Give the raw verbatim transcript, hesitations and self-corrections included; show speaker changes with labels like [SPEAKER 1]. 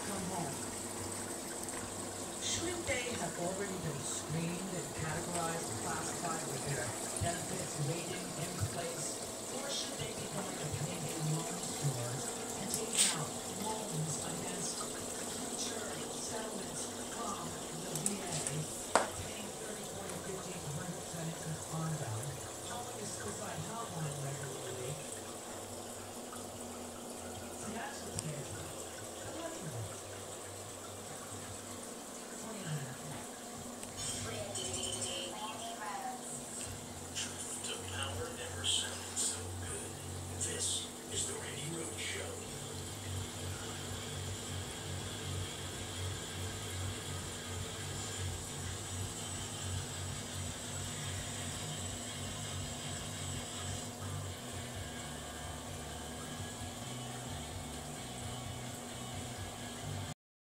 [SPEAKER 1] come home. Shouldn't they have already been screened and categorized and classified with their benefits waiting in place? Or should they be going to payday loan stores